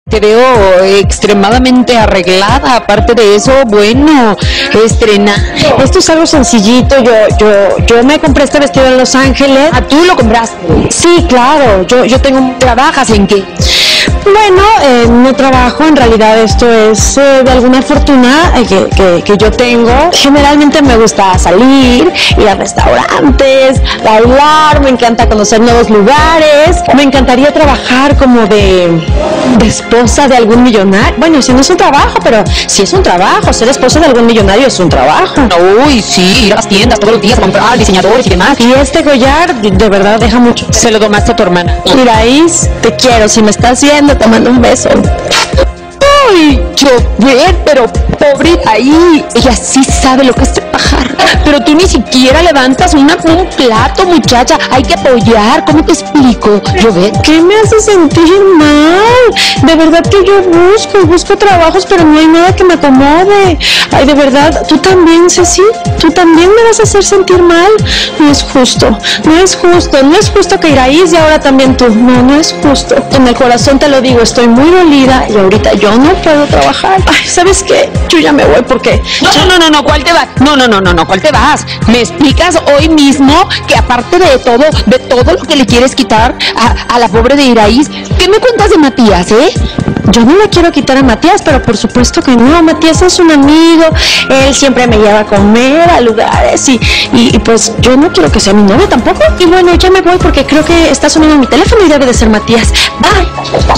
Te veo extremadamente arreglada. Aparte de eso, bueno, estrenar. Esto es algo sencillito. Yo me compré este vestido en Los Ángeles. ¿A tú lo compraste? Sí, claro. Yo tengo. ¿Trabajas en qué? Bueno, no trabajo, en realidad esto es de alguna fortuna que yo tengo. Generalmente me gusta salir, ir a restaurantes, bailar, me encanta conocer nuevos lugares, me encantaría trabajar como de esposa de algún millonario. Bueno, si no es un trabajo, pero si es un trabajo, ser esposa de algún millonario es un trabajo. Uy, sí, ir a las tiendas todos los días a comprar diseñadores y demás. Y este collar de verdad deja mucho. Se lo tomaste a tu hermana. Iraís, te quiero, si me estás viendo, te mando un beso. Ay, Llobet, pero pobre ahí. Ella sí sabe lo que es trabajar. Pero tú ni siquiera levantas un plato, muchacha. Hay que apoyar. ¿Cómo te explico, Llobet? ¿Qué me hace sentir mal? De verdad que yo busco trabajos, pero no hay nada que me acomode. Ay, de verdad, tú también, Ceci, tú también me vas a hacer sentir mal. No es justo, no es justo, no es justo que Iraís y ahora también tú. No, no es justo. En el corazón te lo digo, estoy muy dolida y ahorita yo no puedo trabajar. Ay, ¿sabes qué? Yo ya me voy porque... No, ¿cuál te vas? No, ¿cuál te vas? ¿Me explicas hoy mismo que aparte de todo lo que le quieres quitar a la pobre de Iraís, ¿qué me cuentas de Matías, Yo no le quiero quitar a Matías, pero por supuesto que no. Matías es un amigo, él siempre me lleva a comer a lugares y pues yo no quiero que sea mi novio tampoco. Y bueno, ya me voy porque creo que está sonando mi teléfono y debe de ser Matías. Bye.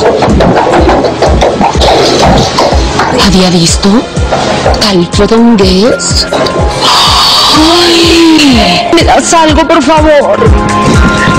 ¿Había visto? ¿Calfodongues? ¡Ay! ¿Me das algo, por favor?